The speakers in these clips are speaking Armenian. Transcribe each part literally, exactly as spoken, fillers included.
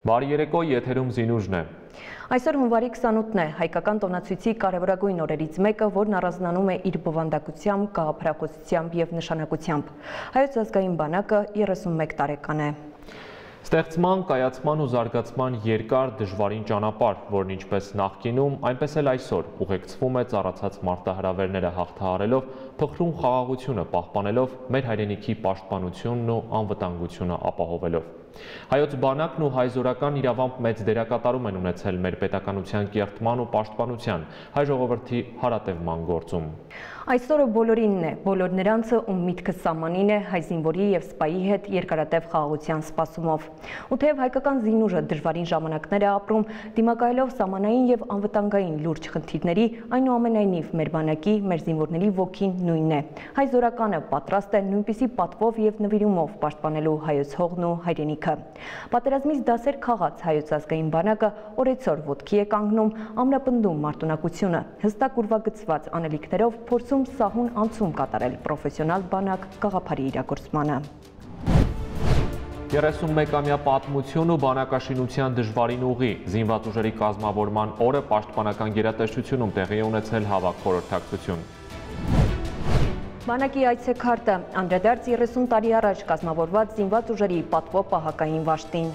Բարի երեկո, եթերում Զինուժն է։ Այսօր հունվարի քսանութն է, հայկական տոնացույցի կարևորագույն օրերից մեկը, որն առանձնանում է իր բովանդակությամբ, գաղափարախոսությամբ եւ նշանակությամբ։ Հայոց ազգային բանակը երեսունմեկ տարեկան է։ Ստեղծման, կայացման ու զարգացման երկար դժվարին ճանապարհ, որն ինչպես նախկինում, այնպես էլ այսօր ուղեկցվում է ծառացած մարտահրավերները հաղթահարելով, փխրուն խաղաղությունը պահպանելով, մեր հայրենիքի պաշտպանությունն ու անվտանգությունը ապահովելով։ Հայոց բանակն ու հայ զորական իրավամբ մեծ դերակատարում են ունեցել մեր պետականության կերտման ու պաշտպանության, հայ ժողովրդի հարատևման գործում։ Այսօրը բոլորինն է, բոլոր նրանցը, ում միտքը սահմանին է հայ զինվորի եւ սպայի հետ երկարատև խաղաղության սպասումով։ Ու թեև հայկական զինուժը դժվարին ժամանակներ է ապրում, դիմակայելով սահմանային եւ անվտանգային լուրջ խնդիրների, այնուամենայնիվ մեր բանակի, մեր զինվորների ոգին նույնն է։ Հայ զորականը պատրաստ է նույնպիսի պատվով եւ նվիրումով պաշտպանելու հայոց հողն ու հայրենիքը։ Պատերազմից դասեր քաղաց հայոց ազգային բանակը օրեցօր ոտքի է կանգնում, ամրապնդում մարտունակությունը, հստակ ուրվագծված անելիքներով փորձում սահուն անցում կատարել պրոֆեսիոնալ բանակ գաղափարի իրագործմանը։ երեսունմեկամյա պատմություն ու բանակաշինության դժվարին ուղի, զինված ուժերի կազմավորման օրը պաշտպանական գերատեսչությունում տեղի է ունեցել հավաք խորհրդակցություն։ Բանակի այցեքարտը, անդրադարձ երեսուն տարի առաջ կազմավորված զինված ուժերի պատվո պահակային վաշտին։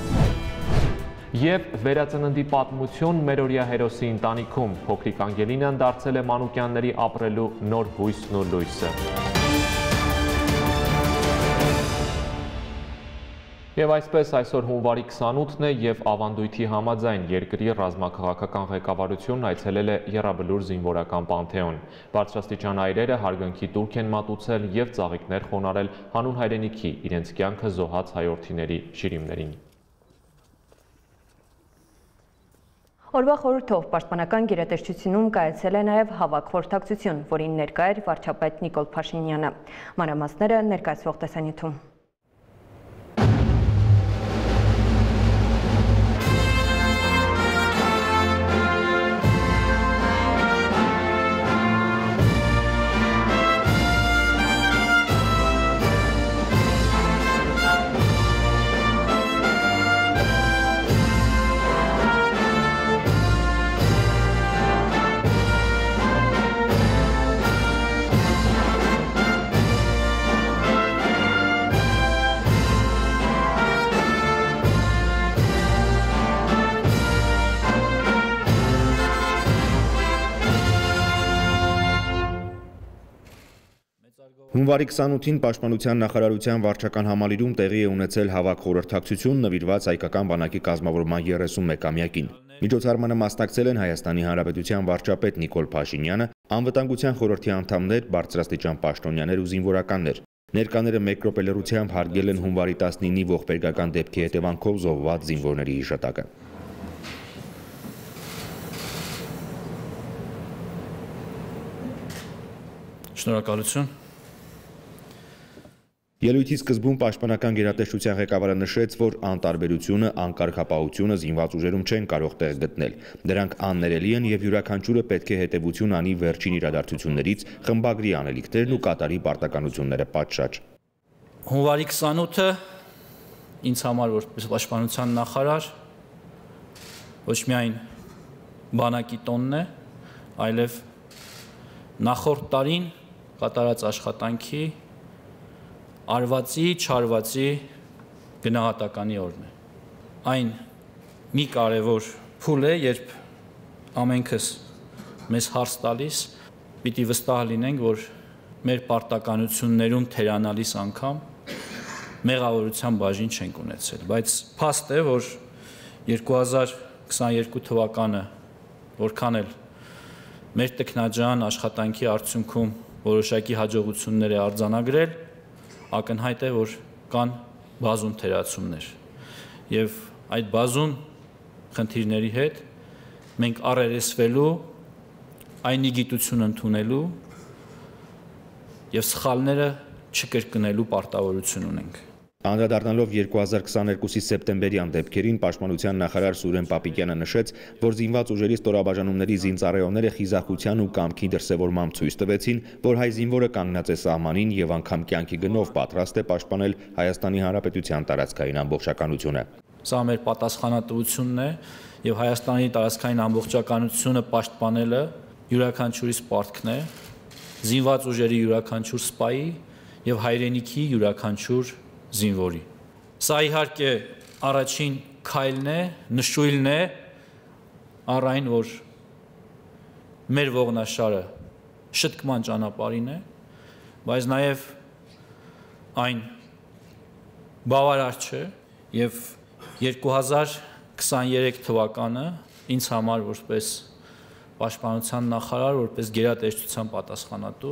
Եվ վերածննդի պատմություն մերօրյա հերոսի ընտանիքում, փոքրիկ Անգելինան դարձել է մանուկյանների ապրելու նոր հույսն ու լույսը։ Եվ այսպես այսօր հունվարի քսանութն է եւ ավանդույթի համաձայն երկրի ռազմաքաղաքական ղեկավարությունն այցելել է Եռաբլուր զինվորական պանթեոն։ Բարձրաստիճան այրերը հարգանքի տուրք են մատուցել եւ ծաղիկներ խոնարել հանուն հայրենիքի իրենց կյանքը զոհած հայրենիների շիրիմներին։ Օրվա խորհրդով պաշտպանական գերատեսչությունում կայացել է նաև հավաք խորհրդակցություն, որին ներկա էր վարչապետ Նիկոլ Փաշինյանը։ Մանրամասները ներկայացվող տեսանյութում։ Հունվարի քսանութին Պաշտպանության նախարարության վարչական համալիրում տեղի է ունեցել հավաք խորհրդակցություն նվիրված հայկական բանակի կազմավորման երեսունմեկամյակին։ Միջոցառմանը մասնակցել են Հայաստանի Հանրապետության վարչապետ Նիկոլ Փաշինյանը, անվտանգության խորհրդի անդամներ, բարձրաստիճան պաշտոնյաներ ու զինվորականներ։ Ներկաները մեկ րոպե լռությամբ հարգել են հունվարի տասնինի ողբերգական դեպքի հետևանքով զոհված զինվորների հիշատակը։ Շնորհակալություն։ Ելույթի սկզբում պաշտպանական գերատեսչության ղեկավարը նշեց, որ անտարբերությունը, անկարգապահությունը զինված ուժերում չեն կարող տեղ գտնել։ Դրանք աններելի են եւ յուրաքանչյուրը պետք է հետեւություն անի վերջին իրադարձություններից, խմբագրի անելիքներն ու կատարի պարտականությունները պատշաճ։ Հունվարի քսանութը ինձ համար որպես պաշտպանության նախարար ոչ միայն բանակի տոնն է, այլև նախորդ տարին կատարած աշխատանքի արվածի, չարվածի գնահատականի օրն է։ Այն մի կարևոր փուլ է, երբ ամենքս մեզ հարց տալիս, պիտի վստահ լինենք, որ մեր պարտականություններում թերանալիս անգամ մեղավորության բաժին չենք ունեցել, բայց փաստ է, որ երկու հազար քսաներկու թվականը որքան էլ մեր տքնաջան աշխատանքի արդյունքում որոշակի հաջողություններ է արձանագրել, ակնհայտ է, որ կան բազում թերացումներ եւ այդ բազում խնդիրների հետ մենք առերեսվելու, այնի գիտություն ընդունելու եւ սխալները չկրկնելու պարտավորություն ունենք։ Անդրադառնալով երկու հազար քսաներկուսի սեպտեմբերյան դեպքերին, Պաշտպանության նախարար Սուրեն Պապիկյանը նշեց, որ զինված ուժերի ստորաբաժանումների զինծառայողները խիզախության ու կամքի դրսևորմամբ ցույց տվեցին, որ հայ զինվորը կանգնած է սահմանին եւ անգամ կյանքի գնով պատրաստ է պաշտպանել Հայաստանի Հանրապետության տարածքային ամբողջականությունը։ Սա մեր պատասխանատվությունն է եւ Հայաստանի տարածքային ամբողջականությունը պաշտպանելը յուրաքանչյուրի պարտքն է, զինված ուժերի յուրաքանչյուր սպայի եւ հայրենիքի յուրաքանչյուր զինվորի։ Սա իհարկե առաջին քայլն է, նշույլն է առ այն, որ մեր ողնաշարը շտկման ճանապարհին է, բայց նաեւ այն բավարար չէ եւ երկու հազար քսաներեք թվականը ինձ համար որպես պաշտպանության նախարար, որպես գերատեսչության պատասխանատու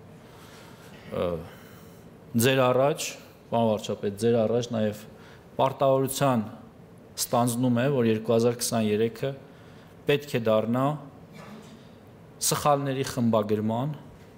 ձեր առաջ, պարոն վարչապետ, ձեր առաջ նաեւ պարտավորության ստանձնում է, որ երկու հազար քսաներեքը պետք է դառնա սխալների խմբագրման,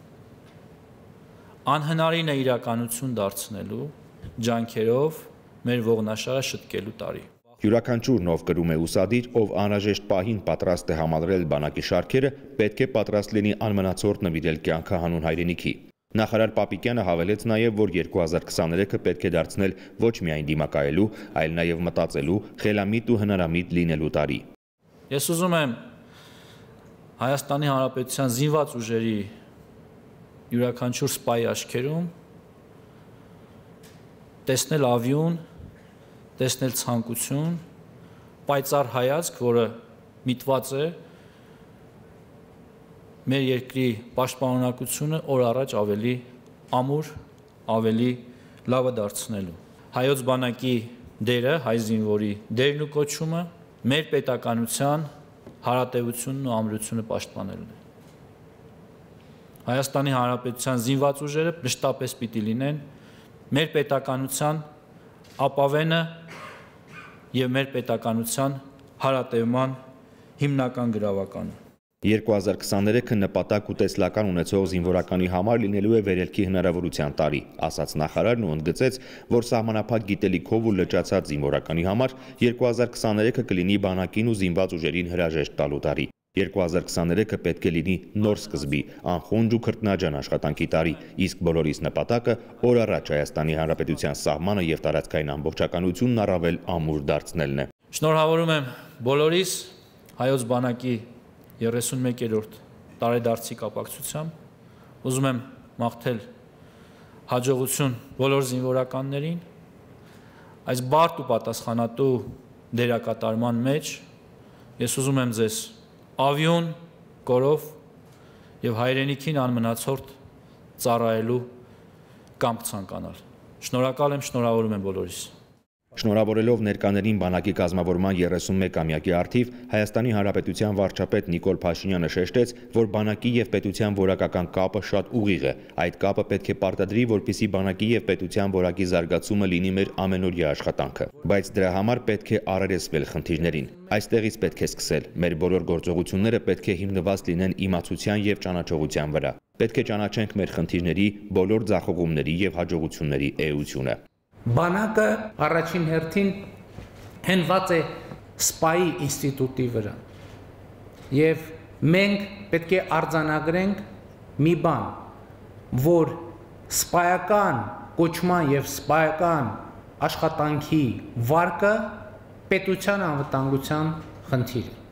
անհնարին է իրականություն դարձնելու ջանքերով մեր ողնաշարը շտկելու տարի։ Յուրաքանչյուր նով կրում է ուսադիր, ով անհրաժեշտ պահին պատրաստ է համալրել բանակի շարքերը, պետք է պատրաստ լինի անմնացորդ նվիրել կյանքը հանուն հայրենիքի։ Նախարար Պապիկյանը հավելեց նաև, որ երկու հազար քսաներեքը պետք է դարձնել ոչ միայն դիմակայելու, այլ նաև մտածելու, խելամիտ ու հնարամիտ լինելու տարի։ Ես ուզում եմ Հայաստանի Հանրապետության զինված ուժերի յուրաքանչյուր սպայի աչքերում տեսնել ավյուն, տեսնել ցանկություն, պայծառ հայացք, որը միտված է մեր երկրի պաշտպանունակությունը օր առաջ ավելի ամուր, ավելի լավը դարձնելու։ Հայոց բանակի դերը, հայ զինվորի դերն ու կոչումը մեր պետականության հարատևությունն ու ամրությունը պաշտպանելն է։ Հայաստանի Հանրապետության զինված ուժերը մշտապես պիտի լինեն մեր պետականության ապավենը եւ մեր պետականության հարատևման հիմնական գրավականը։ երկու հազար քսաներեքը նպատակ ու տեսլական ունեցող զինվորականի համար լինելու է վերելքի հնարավորության տարի, ասաց նախարարն ու ընդգծեց, որ սահմանափակ գիտելիքով ու լճացած զինվորականի համար երկու հազար քսաներեքը կլինի բանակին ու զինված ուժերին հրաժեշտ տալու տարի։ երկու հազար քսաներեքը պետք է լինի նոր սկզբի, անխոնջ ու քրտնաջան աշխատանքի տարի, իսկ բոլորիս նպատակը օր առաջ Հայաստանի Հանրապետության սահմանը եւ տարածքային ամբողջականությունն առավել ամուր դարձնելն է։ Շնորհավորում եմ բոլորիս հայոց բանակի երեսունմեկերորդ տարեդարձի կապակցությամբ, ուզում եմ մաղթել հաջողություն բոլոր զինվորականներին, այս բարդ ու պատասխանատու դերակատարման մեջ ես ուզում եմ ձեզ ավյուն, կորով եւ հայրենիքին անմնացորդ ծառայելու կամք ցանկանալ։ Շնորհակալ եմ, շնորհավորում եմ բոլորիս։ Շնորհավորելով ներկաներին բանակի կազմավորման երեսունմեկամյակի առթիվ Հայաստանի Հանրապետության վարչապետ Նիկոլ Փաշինյանը շեշտեց, որ բանակի եւ պետության որակական կապը շատ ուղիղ է։ Այդ կապը պետք է պարտադրի, որպեսզի բանակի եւ պետության որակի զարգացումը լինի մեր ամենօրյա աշխատանքը։ Բայց դրա համար պետք է առերեսվել խնդիրներին։ Այստեղից պետք է սկսել։ Մեր բոլոր գործողությունները պետք է հիմնված լինեն իմացության եւ ճանաչողության վրա։ Պետք է ճանաչենք մեր խնդիրների, բոլոր ձախողումների եւ հաջողությունների էությունը։ Բանակը առաջին հերթին հենված է սպայի ինստիտուտի վրա եւ մենք պետք է արձանագրենք մի բան, որ սպայական կոչման եւ սպայական աշխատանքի վարկը պետության անվտանգության խնդիր է։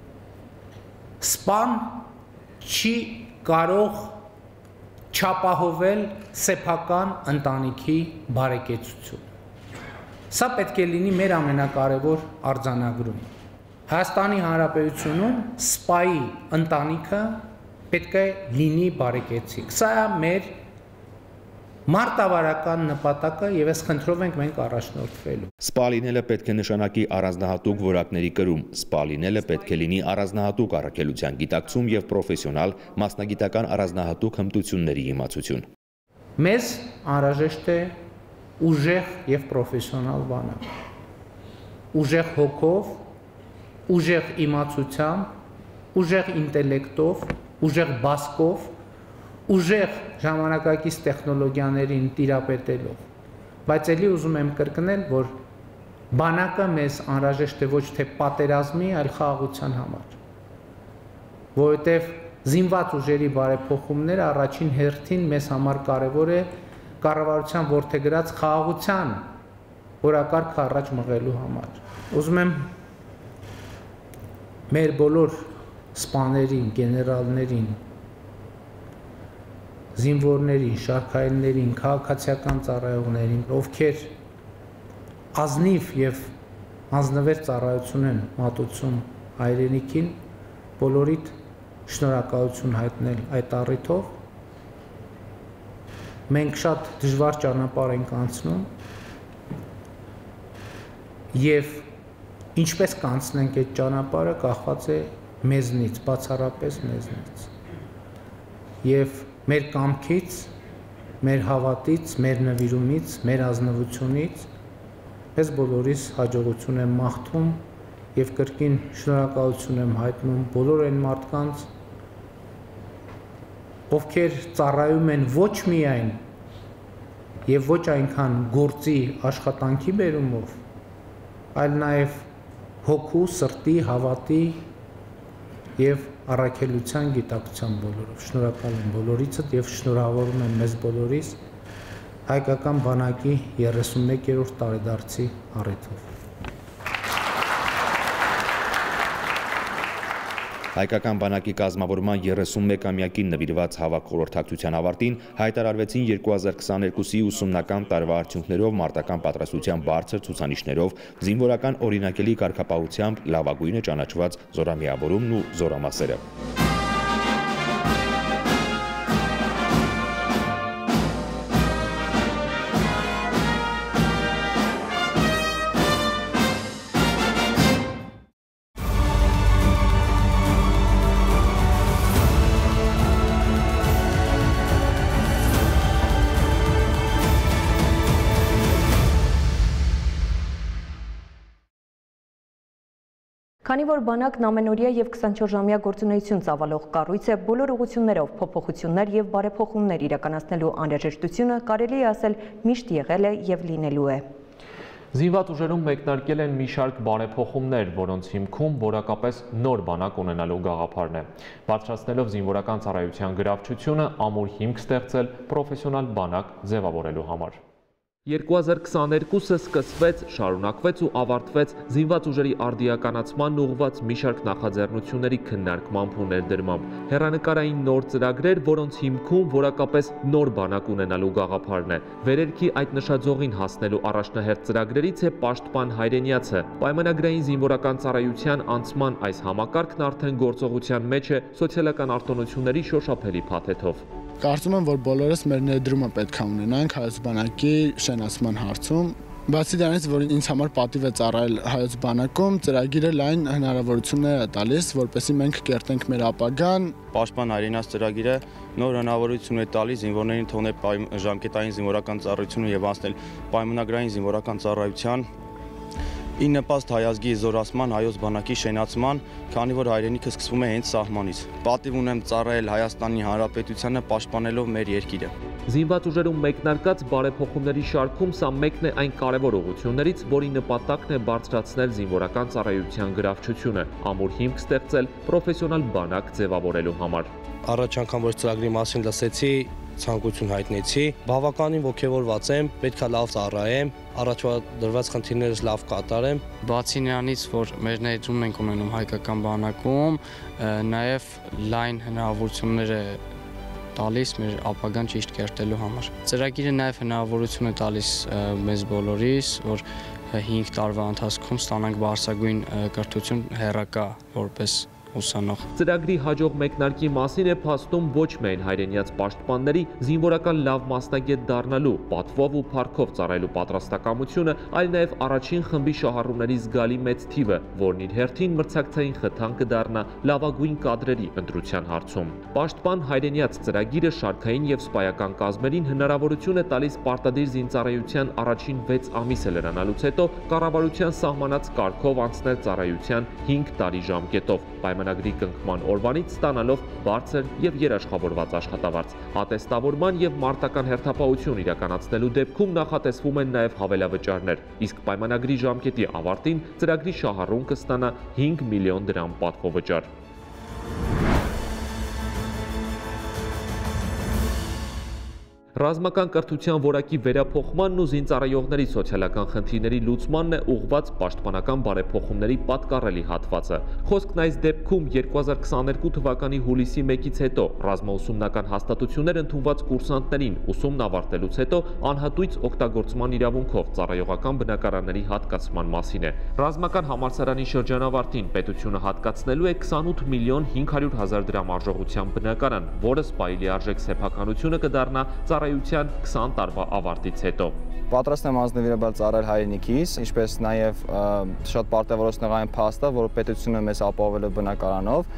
Սպան չի կարող չապահովել սեփական ընտանիքի բարեկեցություն։ Սա պետք է լինի մեր ամենակարևոր արձանագրումը։ Հայաստանի Հանրապետությունում սպայի ընտանիքը պետք է լինի բարեկեցիկ։ Սա է մեր մարտավարական նպատակը եւ այս խնդրով ենք մենք առաջնորդվելու։ Սպա լինելը պետք է նշանակի առանձնահատուկ որակների կրում։ Սպա լինելը պետք է լինի առանձնահատուկ առաքելության գիտակցում եւ պրոֆեսիոնալ մասնագիտական առանձնահատուկ հմտությունների իմացություն։ Մեզ անհրաժեշտ է ուժեղ եւ պրոֆեսիոնալ բանակ։ Ուժեղ հոգով, ուժեղ իմացությամբ, ուժեղ ինտելեկտով, ուժեղ բասկով, ուժեղ ժամանակակից տեխնոլոգիաներին տիրապետելով, բայց ելի ուզում եմ կրկնել, որ բանակը մեզ անհրաժեշտ է ոչ թե պատերազմի, այլ խաղաղության համար, որովհետև զինված ուժերի բարեփոխումները առաջին հերթին մեզ համար կարևոր է կառավարության որդեգրած խաղաղության որակարգը առաջ մղելու համար։ ուզում եմ մեր բոլոր սպաներին, գեներալներին, զինվորներին, շարքայիններին, քաղաքացիական ծառայողներին, ովքեր ազնիվ եւ անձնվեր ծառայություն են մատուցում հայրենիքին, բոլորիդ շնորհակալություն հայտնել այդ առիթով։ Մենք շատ դժվար ճանապարհ ենք անցնում եւ ինչպես կանցնենք այդ ճանապարհը կախված է մեզնից, բացառապես մեզնից։ Եվ մեր կամքից, մեր հավատից, մեր նվիրումից, մեր ազնվությունից ես բոլորիս հաջողություն եմ մաղթում եւ կրկին շնորհակալություն եմ հայտնում բոլոր այն մարդկանց, ովքեր ծառայում են ոչ միայն եւ ոչ այնքան գործի աշխատանքի բերումով, այլ նաեւ հոգու, սրտի, հավատի եւ առաքելության գիտակցության բոլորով։ Շնորհակալ եմ բոլորիցդ եւ շնորհավորում եմ մեզ բոլորիս հայկական բանակի երեսունմեկերորդ տարեդարձի առիթով։ Հայկական բանակի կազմավորման երեսունմեկամյակին նվիրված հավաք խորհրդակցության ավարտին հայտարարվեցին երկու հազար քսաներկուսի ուսումնական տարվա արդյունքներով, մարտական պատրաստության բարձր ցուցանիշներով, զինվորական օրինակելի կարգապահությամբ լավագույնը ճանաչված զորամիավորումն ու զորամասերը։ Քանի որ բանակն ամենօրյա եւ քսանչորս-ժամյա գործունեություն ծավալող կառույց է, բոլոր ուղղություններով փոփոխություններ եւ բարեփոխումներ իրականացնելու անհրաժեշտությունը կարելի է ասել միշտ եղել է եւ լինելու է։ Զինված ուժերում մեկնարկել են մի շարք բարեփոխումներ, որոնց հիմքում որակապես նոր բանակ ունենալու գաղափարն է։ Բարձրացնելով զինվորական ծառայության գրավչությունը, ամուր հիմք ստեղծել պրոֆեսիոնալ բանակ ձևավորելու համար։ երկու հազար քսաներկուսը սկսվեց, շարունակվեց ու ավարտվեց զինված ուժերի արդիականացման ուղղված մի շարք նախաձեռնությունների քննարկմամբ ու ներդրմամբ։ Հեռանկարային նոր ծրագրեր, որոնց հիմքում որակապես նոր բանակ ունենալու գաղափարն է։ Վերերքի այդ նշաձողին հասնելու առաջնահերթ ծրագրերից է Պաշտպան հայրենիացը։ Պայմանագրային զինվորական ծառայության անցման այս համակարգն արդեն գործողության մեջ է սոցիալական արտոնությունների շոշափելի փաթեթով։ Կարծում եմ, որ բոլորս մեր ներդրումը պետք է ունենանք հայոց բանակի շենացման հարցում։ Բացի դրանից, որ ինձ համար պատիվ է ծառայել հայոց բանակում, ծրագիրը լայն հնարավորություններ է տալիս, որպեսզի մենք կերտենք մեր ապագան։ Պաշտպան հայրենիաց ծրագիրը նոր հնարավորություն է տալիս զինվորներին թողնել ժամկետային զինվորական ծառայությունը եւ անցնել պայմանագրային զինվորական ծառայության։ Ի նպաստ հայ ազգի զորացման, հայոց բանակի շենացման, քանի որ հայրենիքը սկսվում է հենց սահմանից։ Պատիվ ունեմ ծառայել Հայաստանի Հանրապետությանը պաշտպանելով մեր երկիրը։ Զինված ուժերում մեկնարկած բարեփոխումների շարքում սա մեկն է այն կարևոր ուղղություններից, որի նպատակն է բարձրացնել զինվորական ծառայության գրավչությունը, ամուր հիմք ստեղծել պրոֆեսիոնալ բանակ ձևավորելու համար։ Առաջ անգամ որ ծրագրի մասին լսեցի, ցանկություն հայտնեցի, բավականին ողջավորված եմ, պետք է լավ ծառայեմ, առաջվա դրված խնդիրներս լավ կատարեմ։ Բացի նրանից, որ մեր ներդրումն ենք ունենում հայկական բանակում, նաև լայն հնարավորություններ է տալիս մեր ապագան ճիշտ կերտելու համար։ Ծրագիրը նաև հնարավորություն է տալիս մեզ բոլորիս, որ հինգ տարվա ընթացքում ստանանք բարձրագույն կրթություն հեռակա որպես ուսանող։ Ծրագրի հաջող մեկնարկի մասին է փաստում ոչ միայն հայրենիաց պաշտպանների զինվորական լավ մասնագետ դառնալու, պատվով ու փառքով ծառայելու պատրաստակամությունը, այլ նաև առաջին խմբի շահառուների զգալի մեծ թիվը, որն իր հերթին մրցակցային խթան կդառնա լավագույն կադրերի ընտրության հարցում։ Պաշտպան հայրենիաց ծրագիրը շարքային եւ սպայական կազմերին հնարավորություն է տալիս պարտադիր զինծառայության առաջին վեց ամիսը լրանալուց հետո կառավարության սահմանած կարգով անցնել ծառայության հինգ տարի ժամկետով, պայմանագրի կնքման օրվանից ստանալով բարձր եւ երաշխավորված աշխատավարձ։ Ատեստավորման եւ մարտական հերթապահություն իրականացնելու դեպքում նախատեսվում են նաեւ հավելավճարներ, իսկ պայմանագրի ժամկետի ավարտին ծրագրի շահառուն կստանա հինգ միլիոն դրամ պատվովճար։ Ռազմական կրթության որակի վերափոխմանն ու զինծառայողների սոցիալական խնդիրների լուծմանն է ուղղված պաշտպանական բարեփոխումների պատկառելի հատվածը։ Խոսքն այս դեպքում երկու հազար քսաներկու թվականի հուլիսի մեկից հետո ռազմաուսումնական հաստատություններ ընդունված կուրսանտներին ուսումն ավարտելուց հետո անհատույց օգտագործման իրավունքով ծառայողական բնակարանների հատկացման մասին է։ Ռազմական համալսարանի շրջանավարտին պետությունը հատկացնելու է քսանութ միլիոն հինգ հարյուր հազար դրամ արժողությամբ բնակարան, որը սպայելի արժեք սեփականությունը կդառնա ծառայության քսան տարվա ավարտից հետո։ Պատրաստ եմ անձնվիրաբար ծառայել հայրենիքիս, ինչպես նաև շատ պարտավորեցնող այն փաստը, որ պետությունը մեզ ապահովել է բնակարանով,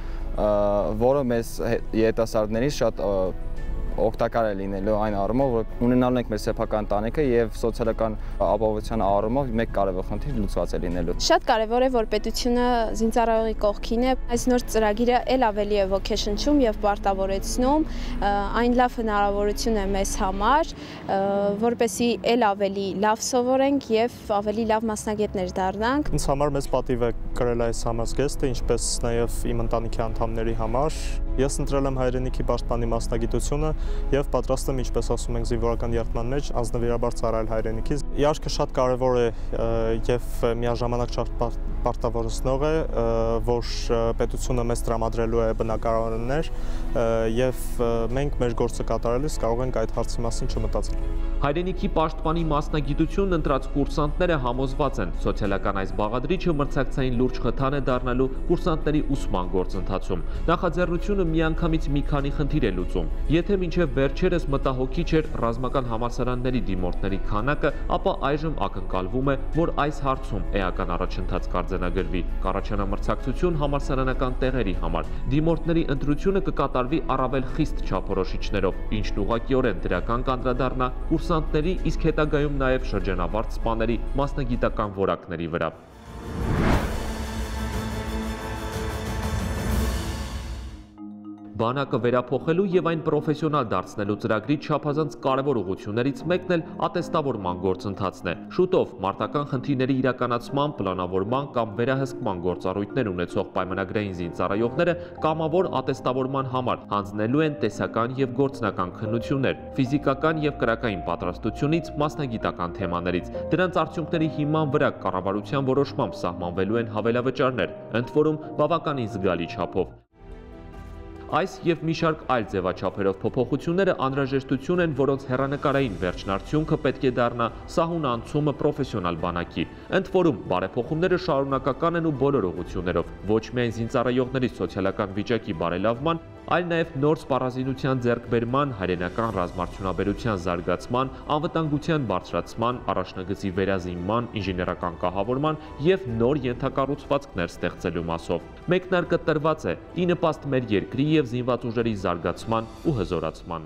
որը մեզ երիտասարդներից շատ օգտակար է լինելու այն առումով, որ ունենալու ենք մեր սեփական տանիքը եւ սոցիալական ապահովության առումով մեկ կարևոր խնդիր լուծված է լինելու։ Շատ կարևոր է, որ պետությունը զինծառայողի կողքին է։ Այս նոր ծրագիրը ել ավելի է ոգեշնչում եւ պարտավորեցնում, այն լավ հնարավորություն է մեզ համար, որպեսզի ել ավելի լավ սովորենք եւ ավելի լավ մասնագետներ դառնանք։ Ինձ համար մեծ պատիվ է կրել այս համազգեստը, ինչպես նաև իմ ընտանիքի անդամների համար։ Ես ընտրել եմ հայրենիքի պաշտպանի մասնագիտությունը եւ պատրաստ եմ, ինչպես ասում ենք զինվորական երթման մեջ, անձնվիրաբար ծառայել հայրենիքից։ Իհարկե շատ կարևոր է եւ միաժամանակ շատ պարտավորեցնող է, որ պետությունը մեզ տրամադրելու է բնակարաններ եւ մենք մեր գործը կատարելիս կարող ենք այդ հարցի մասին չմտածել։ Հայրենիքի պաշտպանի մասնագիտությունն ընտրած կուրսանտները համոզված են, սոցիալական այս բաղադրիչը մրցակցային լուրջ խթան է դառնալու կուրսանտների ուսման գործընթացում։ Նախաձեռնությունը միանգամից մի քանի խնդիր է լուծում։ Եթե մինչև վերջերս մտահոգիչ էր ռազմական համալսարանների դիմորդների քանակը, ապա այժմ ակնկալվում է, որ այս հարցում էական առաջընթաց կարձանագրվի։ Կառաջանա մրցակցություն համալսարանական տեղերի համար։ Դիմորդների ընտրությունը կկատարվի առավել խիստ չափորոշիչներով, ինչն ուղղակիորեն դրական կանդրադառնա կուրսանտների, իսկ հետագայում նաև շրջանավարտ սպաների մասնագիտական որակների վրա։ Բանակը վերափոխելու եւ այն պրոֆեսիոնալ դարձնելու ծրագրի չափազանց կարևոր ուղղություններից մեկն էլ ատեստավորման գործընթացն է։ Շուտով մարտական խնդիրների իրականացման, պլանավորման կամ վերահսկման գործառույթներ ունեցող պայմանագրային զինծառայողները կամավոր ատեստավորման համար հանձնելու են տեսական եւ գործնական քննություններ, ֆիզիկական եւ կրակային պատրաստությունից մասնագիտական թեմաներից։ Դրանց արդյունքների հիման վրա կառավարության որոշմամբ սահմանվելու են հավելավճարներ, ընդ որում բավականին զգալի չափով։ Այս եւ մի շարք այլ ձևաչափերով փոփոխությունները անհրաժեշտություն են, որոնց հեռանկարային վերջնարդյունքը պետք է դառնա սահուն անցումը պրոֆեսիոնալ բանակի։ Ընդ որում, բարեփոխումները շարունակական են ու բոլոր ուղղություններով, ոչ միայն զինծառայողների սոցիալական վիճակի բարելավման, այլ նաև նոր սպառազինության ձեռքբերման, հայրենական ռազմարդյունաբերության զարգացման, անվտանգության բարձրացման, առաջնագծի վերազինման, ինժեներական կահավորման եւ նոր ենթակառուցվածքներ ստեղծելու մասով։ Մեկնարկը տրված է ի նպաստ մեր երկրի եւ զինված ուժերի զարգացման ու հզորացման։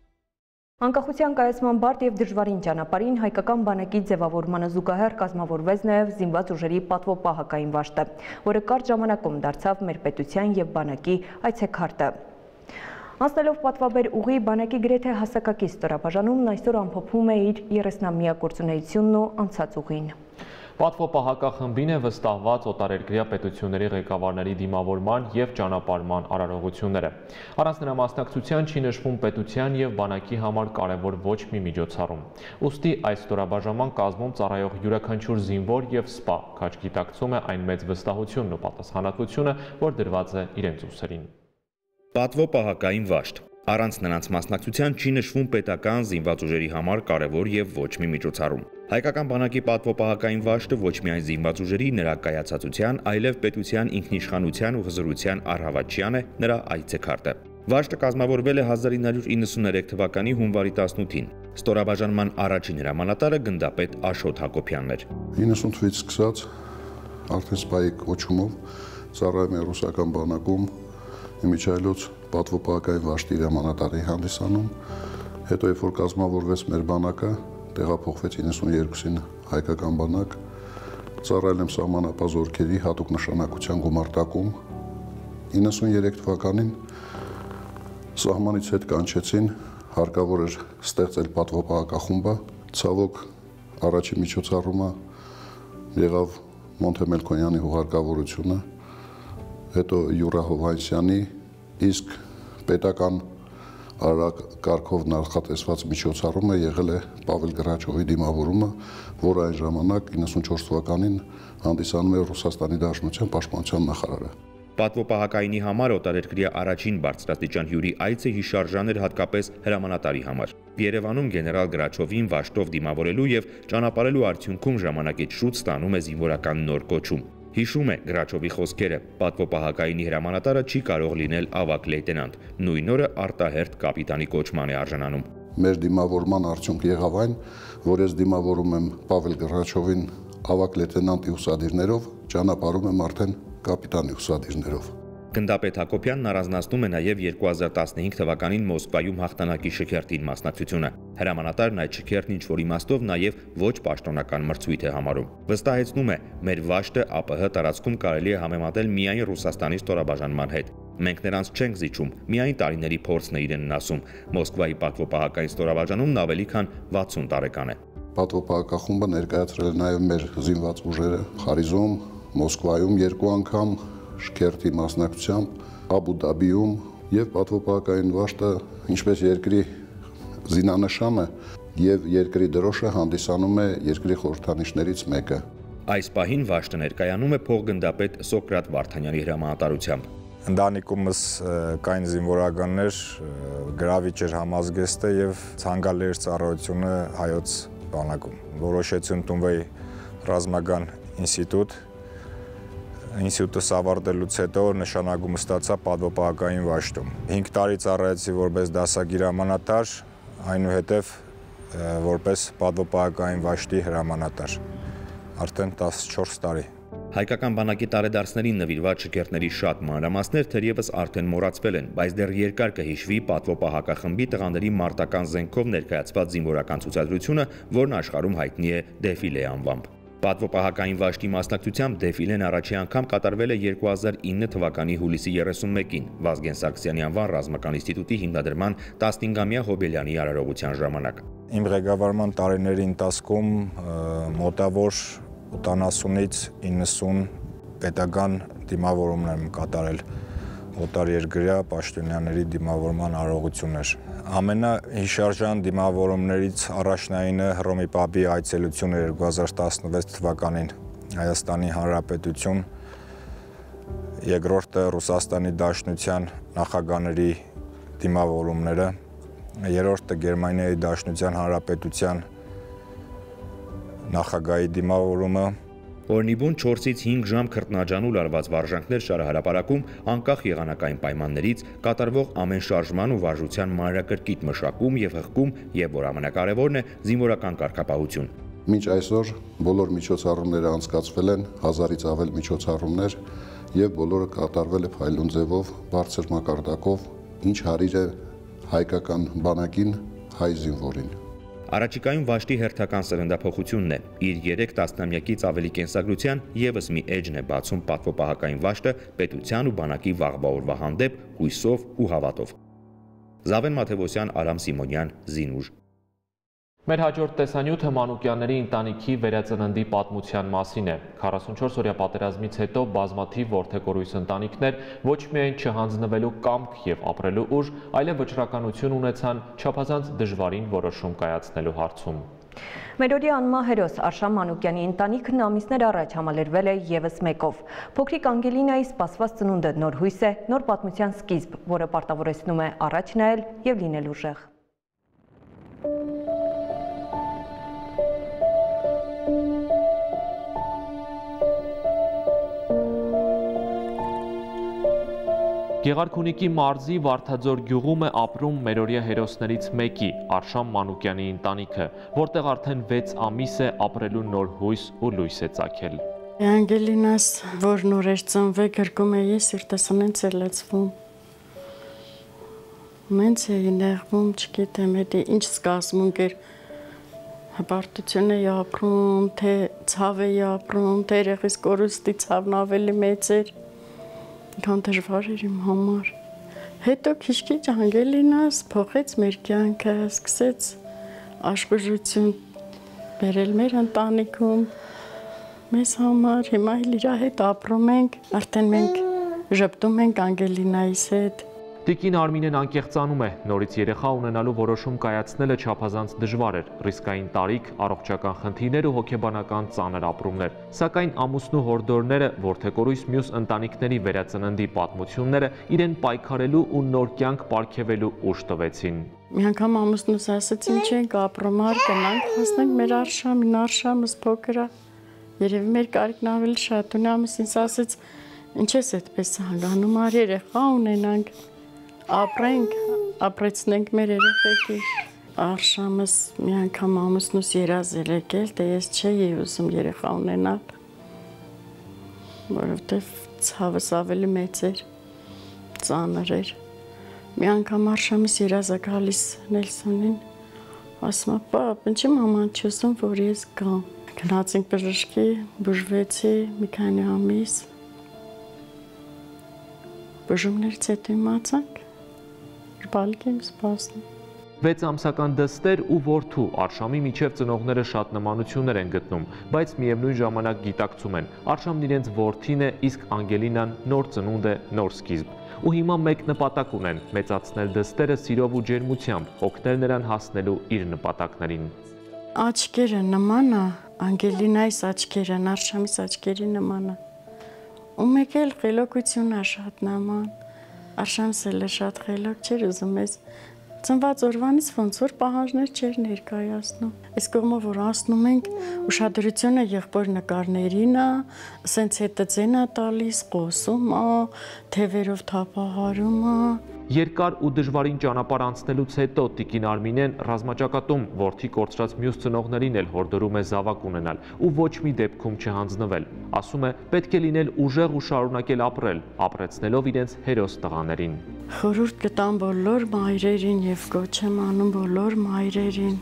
Անկախության կայացման բարդ եւ դժվարին ճանապարհին հայկական բանակի ձևավորմանը զուգահեռ կազմավորվեց նաեւ զինված ուժերի պատվոպահակային վաշտը, որը կարճ ժամանակում դարձավ մեր պետության եւ բանակի այցեքարտը։ Անցնելով պատվաբեր ուղի, բանակի գրեթե հասակակից ստորաբաժանումն այսօր ամփոփում է իր երեսնամյա գործունեությունն ու անցած ուղին։ Պատվոպահակախմբին է վստահված օտարերկրյա պետությունների ղեկավարների դիմավորման եւ ճանապարհման արարողությունները։ Առանց նրա մասնակցության չի նշվում պետության եւ բանակի համար կարևոր ոչ մի միջոցառում։ Ուստի այս ստորաբաժանման կազմում ծառայող յուրաքանչյուր զինվոր եւ սպա քաջ գիտակցում է այն մեծ վստահությունն ու պատասխանատվությունը, որ դրված է իրենց ուսերին։ Պատվոպահակային վաշտ։ Առանց նրանց մասնակցության չի նշվում պետական զինված ուժերի համար կարևոր եւ ոչ մի միջոցառում։ Հայկական բանակի պատվոպահակային վաշտը ոչ միայն զինված ուժերի նրա կայացածության, այլև պետության ինքնիշխանության ու հզորության առհավատչյան է նրա այցեքարտը։ Վաշտը կազմավորվել է հազար ինը հարյուր իննսուններեք թվականի հունվարի տասնութին։ Ստորաբաժանման առաջին հրամանատարը գնդապետ Աշոտ Հակոբյանն էր։ իննսուն թվականից սկսած արդեն սպայի կոչումով ծառայում է ռուսական բանակում Իմիջայլոց պատվոպահակային վաշտի հրամանատարի հանդիսանում, հետո երբ որ կազմավորվեց մեր բանակը, տեղափոխվեց իննսուն երկուսին հայկական բանակ, ծառայել եմ սահմանապահ զորքերի հատուկ նշանակության գումարտակում, իննսուն երեք թվականին սահմանից հետ կանչեցին, հարկավոր էր ստեղծել պատվոպահակախումբը, ցավոք առաջին միջոցառումը եղավ Մոնթե Մելքոնյանի հուղարկավորությունը, հետո Յուրա Հովհաննիսյանի, իսկ պետական արագ կարգով նախատեսված միջոցառում է եղել է Պավել Գրաչովի դիմավորումը, որը այն ժամանակ իննսունչորս թվականին հանդիսանում է Ռուսաստանի Դաշնության պաշտպանության նախարարը։ Պատվոպահակայինի համար օտարերկրյա առաջին բարձրաստիճան հյուրի այցը հիշարժան էր հատկապես հրամանատարի համար։ Երևանում գեներալ Գրաչովին վաշտով դիմավորելու եւ ճանապարհելու արդյունքում ժամանակից շուտ ստանում է զինվորական նոր կոչում։ Հիշում է Գրաչովի խոսքերը. պատվոպահակայինի հրամանատարը չի կարող լինել ավագ լեյտենանտ, նույն օրը արտահերթ կապիտանի կոչման է արժանանում։ Մեր դիմավորման արդյունք եղավ այն, որ ես դիմավորում եմ Պավել Գրաչովին ավագ լեյտենանտի ուսադիրներով, ճանապարհում եմ արդեն կապիտանի ուսադիրներով։ Գնդապետ Հակոբյանն առանձնացնում է նաև երկու հազար տասնհինգ թվականին Մոսկվայում հաղթանակի շքերթին մասնակցությունը։ Հրամանատարն այդ շքերթն ինչ-որ իմաստով նաև ոչ պաշտոնական մրցույթ է համարում։ Վստահեցնում է, մեր վաշտը ԱՊՀ տարածքում կարելի է համեմատել միայն Ռուսաստանի ստորաբաժանման հետ։ Մենք նրանց չենք զիջում, միայն տարիների փորձն է իրենն ասում։ Մոսկվայի պատվոպահակային ստորաբաժանումն ավելի քան վաթսուն տարեկան է։ Պատվոպահակախումբը ներկայացրել է նաև մեր զինված ուժերը Խարիզում, Մոսկվայում երկու անգամ, շքերթի մասնակցությամբ, Աբու Դաբիում եւ պատվոպահակային վաշտը, ինչպես երկրի զինանշանը եւ երկրի դրոշը հանդիսանում է երկրի խորհրդանիշներից մեկը։ Այս պահին վաշտը ներկայանում է փոխգնդապետ Սոկրատ Վարդանյանի հրամանատարությամբ։ Ընտանիքումս կային զինվորականներ, գրավիչ էր համազգեստը եւ ցանկալի էր ծառայությունը հայոց բանակում։ Որոշեցի ընդունվեի ռազմական ինստիտուտ։ Ինստիտուտս ավարտելուց հետո նշանակում ստացա պատվոպահակային վաշտում։ հինգ տարի ծառայեցի որպես դասագիր հրամանատար, այնուհետև որպես պատվոպահակային վաշտի հրամանատար։ Արդեն տասնչորս տարի։ Հայկական բանակի տարեդարձներին նվիրված շքերթների շատ մանրամասներ թերևս արդեն մոռացվել են, բայց դեռ երկար կհիշվի պատվոպահակախմբի տղաների մարտական զենքով ներկայացված զինվորական ցուցադրությունը, որն աշխարհում հայտնի է դեֆիլե անվամբ։ Պատվոպահակային վաշտի մասնակցությամբ դեֆիլեն առաջի անգամ կատարվել է երկու հազար ինը թվականի հուլիսի երեսունմեկին Վազգեն Սարգսյանի անվան ռազմական ինստիտուտի հիմնադրման տասնհինգամյա հոբելյանի արարողության ժամանակ։ Իմ ղեկավարման տարիների ընթացքում մոտավոր ութանասունից իննսուն պետական դիմավորումներ եմ կատարել օտարերկրյա պաշտոնյաների դիմավորման արարողություններ։ Ամենահիշարժան դիմավորումներից առաջնայինը Հռոմի Պապի այցելությունը երկու հազար տասնվեց թվականին Հայաստանի Հանրապետություն, երկրորդը Ռուսաստանի Դաշնության նախագահների դիմավորումները, երրորդը Գերմանիայի Դաշնության Հանրապետության նախագահի դիմավորումը։ Օրնիբուն չորսից հինգ ժամ քրտնաջանու լարված վարժանքներ շարահրապարակում անկախ եղանակային պայմաններից կատարվող ամեն շարժման ու վարժության մանրակրկիտ մշակում եւ հղկում եւ որ ամենակարևորն է զինվորական կարգապահություն։ Մինչ այսօր բոլոր միջոցառումները անցկացվել են, հազարից ավել միջոցառումներ եւ բոլորը կատարվել է փայլուն ձևով, բարձր մակարդակով, ինչ հարիր է հայկական բանակին, հայ զինվորին։ Առաջիկայում վաշտի հերթական սերնդափոխությունն է։ Իր երեք տասնամյակից ավելի կենսագրության եւս մի էջն է բացում պատվոպահակային վաշտը պետության ու բանակի վաղվա օրվա հանդեպ հույսով ու հավատով։ Զավեն Մաթևոսյան, Արամ Սիմոնյան, Զինուժ։ Մեր հաջորդ տեսանյութը Մանուկյանների ընտանիքի վերածննդի պատմության մասին է։ քառասունչորս օրյա պատերազմից հետո բազմաթիվ որդեգորույս ընտանիքներ ոչ միայն չհանձնվելու կամք եւ ապրելու ուժ, այլև վճռականություն ունեցան չափազանց դժվարին որոշում կայացնելու հարցում։ Մերօրյա անմահերոս Արշան Մանուկյանի ընտանիքն ամիսներ առաջ համալրվել է եւս մեկով։ Փոքրիկ Անգելինայի սպասված ծնունդը նոր հույս է, նոր պատմության սկիզբ, որը պարտավորեցնում է առաջ նայել եւ լինել ուժեղ։ Գեղարքունիքի մարզի Վարդաձոր գյուղում է ապրում մերօրյա հերոսներից մեկի, Արշան Մանուկյանի ընտանիքը, որտեղ արդեն վեց ամիս է ապրելու նոր հույս ու լույս է ծագել։ Անգելինաս, որ նոր էր ծնվել, գրկում էի, սիրտս նենց է լցվում։ Նենց էի նեղվում, չգիտեմ, հետի ինչ զգացմունք էր, հպարտություն էի ապրում, թե ցավ էի ապրում, թե երեխիս կորուստի ցավն ավելի մեծ էր։ Քան դժվար էր իմ համար։ Հետո քիչ-քիչ Անգելինաս փոխեց մեր կյանքը, սկսեց աշխուժություն բերել մեր ընտանիքում մեզ համար։ Հիմա էլ իր հետ ապրում ենք, արդեն մենք ժպտում ենք Անգելինայիս հետ։ Տիկին Արմինեն անկեղծանում է, նորից երեխա ունենալու որոշում կայացնելը չափազանց դժվար էր, ռիսկային տարիք, առողջական խնդիրներ ու հոգեբանական ծանր ապրումներ։ Սակայն ամուսնու հորդորները, որդեկորույս մյուս ընտանիքների վերածննդի պատմությունները իրեն պայքարելու ու նոր կյանք պարգևելու ուժ տվեցին։ Մի անգամ ամուսնուս ասաց, ինչ ենք ապրում, ար գնանք, հասնենք մեր արշամին, արշամս փոքր է, երևի մեր կարիքն ավելի շատ ունի, ամուսինս ասաց, ինչ ես այդպես հանգանում, ար երեխա ունենանք, ապրենք, ապրեցնենք մեր երեխեքի։ Արշամս մի անգամ ամուսնուս երազ էր եկել, թե ես չէի ուզում երեխա ունենալ, որովհետև ցավս ավելի մեծ էր, ծանր էր։ Մի անգամ արշամիս երազա գալիս Նելսոնին, ասում է, պապ, ինչի մաման չուսում, որ ես գամ։ Գնացինք բժշկի, բուժվեցի մի քանի ամիս։ Բուժումներից հետո իմացանք, որ բալիկ եմ սպասում։ Վեց ամսական դստեր ու որդու Արշամի միջև ծնողները շատ նմանություններ են գտնում, բայց միևնույն ժամանակ գիտակցում են, Արշամն իրենց որդին է, իսկ Անգելինան նոր ծնունդ է, նոր սկիզբ։ Ու հիմա մեկ նպատակ ունեն՝ մեծացնել դստերը սիրով ու ջերմությամբ, օգնել նրան հասնելու իր նպատակներին։ Աչքերը նման է, Անգելինայիս աչքերն Արշամիս աչքերի նման է։ Ու մեկ էլ խելոքությունն է շատ նման։ Արշամս էլ շատ խելոք չէր ուզում ես ծնված օրվանից ոնց որ պահանջներ չէր ներկայացնում։ Այս կողմով որ անցնում ենք, ուշադրությունը եղբոր նկարներին է, սենց հետը ձեն է տալիս, խոսում է, թևերով թափահարում է։ Երկար ու դժվարին ճանապարհ անցնելուց հետո տիկին Արմինեն ռազմաճակատում որդի կորցրած մյուս ծնողներին էլ հորդորում է զավակ ունենալ ու ոչ մի դեպքում չհանձնվել։ Ասում է, պետք է լինել ուժեղ ու շարունակել ապրել, ապրեցնելով իրենց հերոս տղաներին։ Խորհուրդ կտամ բոլոր մայրերին եւ կոչ եմ անում բոլոր մայրերին,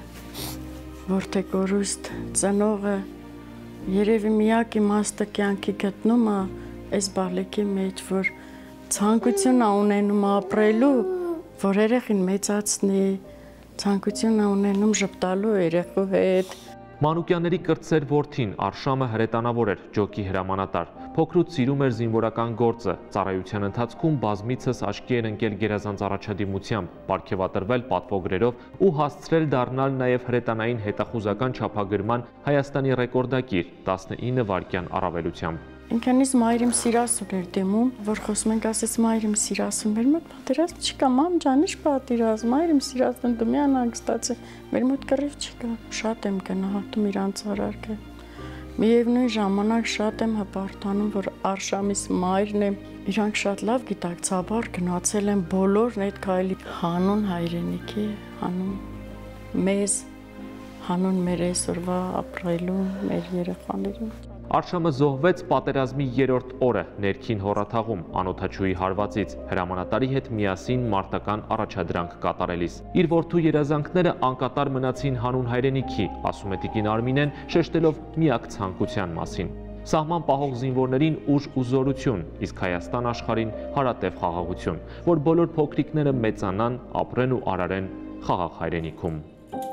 որդեկորուստ ծնողը երևի միակ իմաստը կյանքի գտնում է այս բալիկի մեջ, որ ցանկություն է ունենում ապրելու, որ երեխին մեծացնի, ցանկություն է ունենում ժպտալու երեխու հետ։ Մանուկյանների կրտսեր որդին Արշամը հրետանավոր էր, ջոկի հրամանատար, փոքրուց սիրում էր զինվորական գործը, ծառայության ընթացքում բազմիցս աչքի էր ընկել գերազանց առաջադիմությամբ, պարգևատրվել պատվոգրերով ու հասցրել դառնալ նաև հրետանային հետախուզական չափագրման Հայաստանի ռեկորդակիր տասնինը վայրկյան առավելությամբ։ Ինքնից մայրիմ սիրասուն էր դիմում, որ խոսում ենք, ասեց մայրիմ սիրասուն, մեր մոտ պատերազմ չկա, մամ ջան, ի՞նչ պատերազմ, մայրիմ սիրասուն, դու մի անհանգստացի, մեր մոտ կռիվ չկա, շատ եմ գնահատում իրանց արարքը։ Միևնույն ժամանակ շատ եմ հպարտանում, որ Արշամիս մայրն եմ, իրանք շատ լավ գիտակցաբար գնացել են բոլորն այդ քայլի հանուն հայրենիքի, հանուն մեզ, հանուն մեր այսօրվա ապրելու, մեր երեխաներին։ Արշամը զոհվեց պատերազմի երրորդ օրը ներքին հոռաթաղում անօդաչուի հարվածից, հրամանատարի հետ միասին մարտական առաջադրանք կատարելիս։ Իր որդու երազանքները անկատար մնացին հանուն հայրենիքի, ասում է տիկին Արմինեն, շեշտելով միակ ցանկության մասին։ Սահման պահող զինվորներին ուժ ու զորություն, իսկ Հայաստան աշխարհին հարատև խաղաղություն, որ բոլոր փոքրիկները մեծանան, ապրեն ու արարեն խաղաղ հայրենիքում։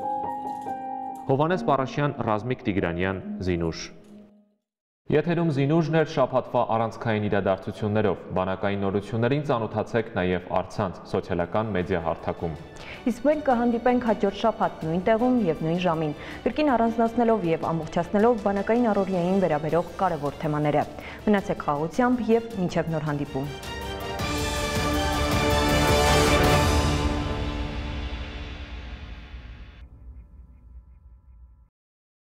Հովհաննես Պարաշյան, Ռազմիկ Տիգրանյան, Զինուշ։ Եթերում Զինուժն էր շաբաթվա առանցքային իրադարձություններով, բանակային նորություններին ծանոթացեք նաև առցանց սոցիալական մեդիա հարթակում։ Իսկ մենք կհանդիպենք հաջորդ շաբաթ նույն տեղում և նույն ժամին, կրկին առանձնացնելով և ամբողջացնելով բանակային առօրյային վերաբերող կարևոր թեմաները։ Մնացեք խաղաղությամբ և մինչև նոր հանդիպում։